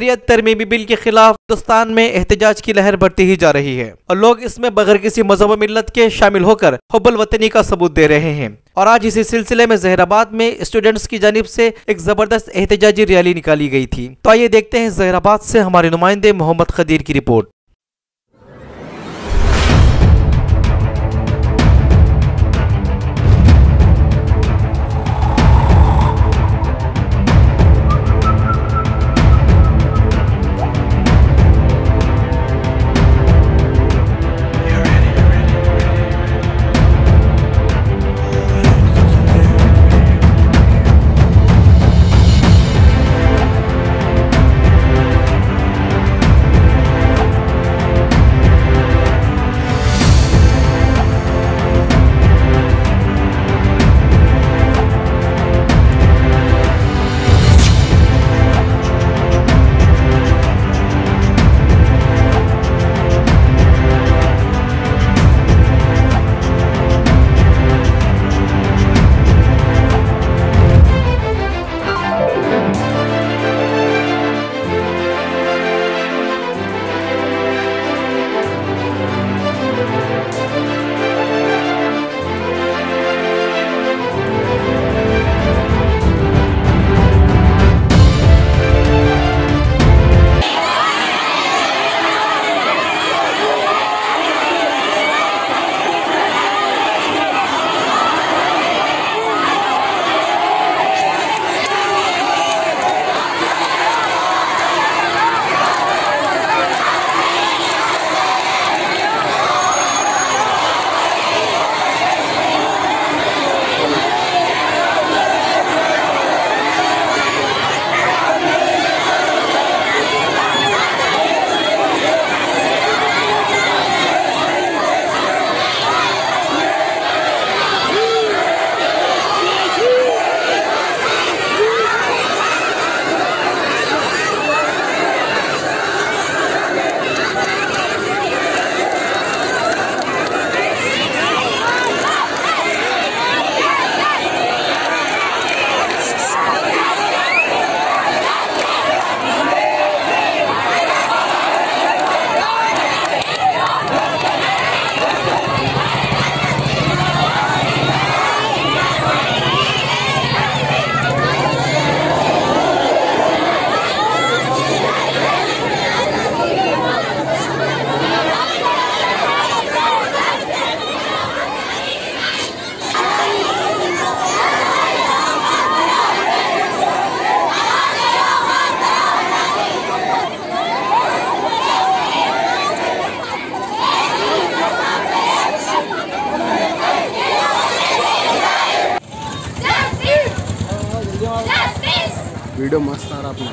शरीयत तरमीमी बिल के खिलाफ हिंदुस्तान में एहतजाज की लहर बढ़ती ही जा रही है और लोग इसमें बगैर किसी मजहब व मिल्लत के शामिल होकर हुब्बुल वतनी का सबूत दे रहे हैं। और आज इसी सिलसिले में जहीराबाद में स्टूडेंट्स की जानिब से एक जबरदस्त एहतजाजी रैली निकाली गई थी। तो आइए देखते हैं जहीराबाद से हमारे नुमाइंदे मोहम्मद खदीर की रिपोर्ट। वीडियो मस्त आ रहा अपना।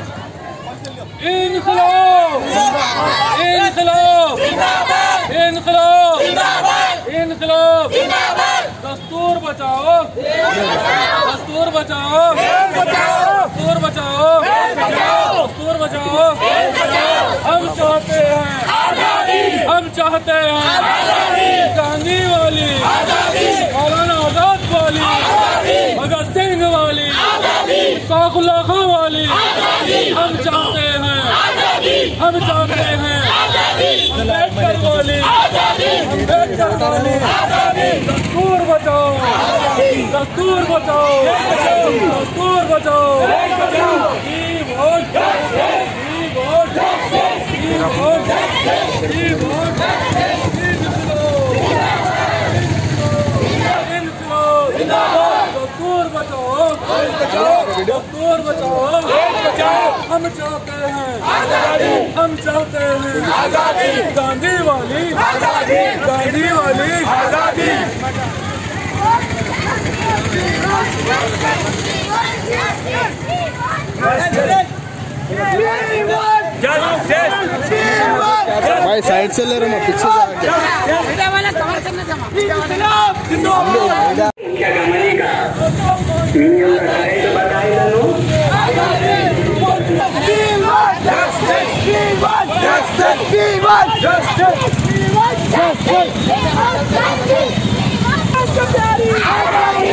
इनकलाब इनकलाब इनकलाब इनकलाब दस्तूर बचाओ दस्तूर बचाओ दस्तूर बचाओ दस्तूर बचाओ। हम चाहते हैं गांधी वाली मौलाना आजाद वाली भगत सिंह वाली साकुल्ला खां वाली। हम चाहते हैं अम्बेडकर वाली दस्तूर बचाओ दस्तूर बचाओ दस्तूर बचाओ। दस्तूर बचाओ दस्तूर बचाओ। हम चाहते हैं गांधी वाली आजादी। भाई साइड से ले रहे मैं पीछे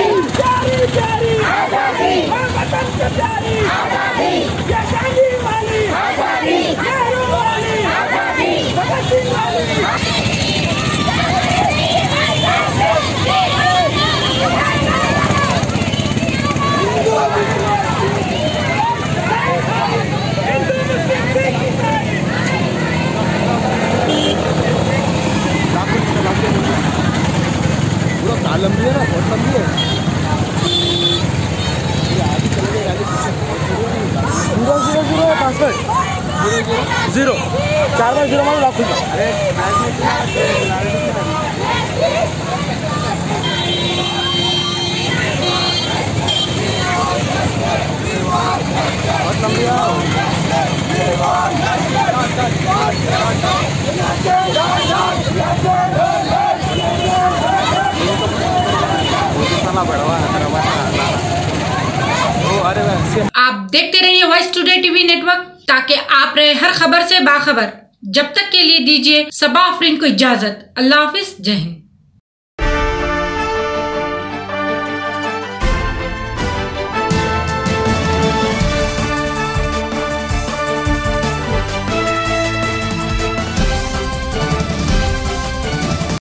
जाके पूरा कार लंबी है ना, बहुत लंबी है। ये आगे चले गए, आगे पीछे 000 पासवर्ड 0 4 बार 0 मारो लाख। अरे बहुत लंबी आप देखते रहिए वॉइस टुडे टीवी नेटवर्क, ताकि आप रहे हर खबर से बाखबर। जब तक के लिए दीजिए सबा आफरीन को इजाजत। अल्लाह हाफिज, जय हिंद।